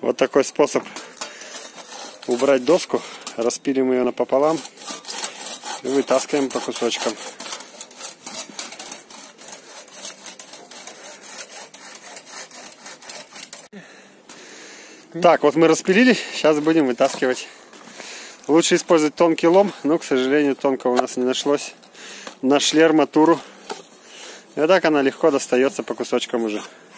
Вот такой способ убрать доску. Распилим ее напополам и вытаскиваем по кусочкам. Так, вот мы распилили, сейчас будем вытаскивать. Лучше использовать тонкий лом, но, к сожалению, тонкого у нас не нашлось. Нашли арматуру. И так она легко достается по кусочкам уже.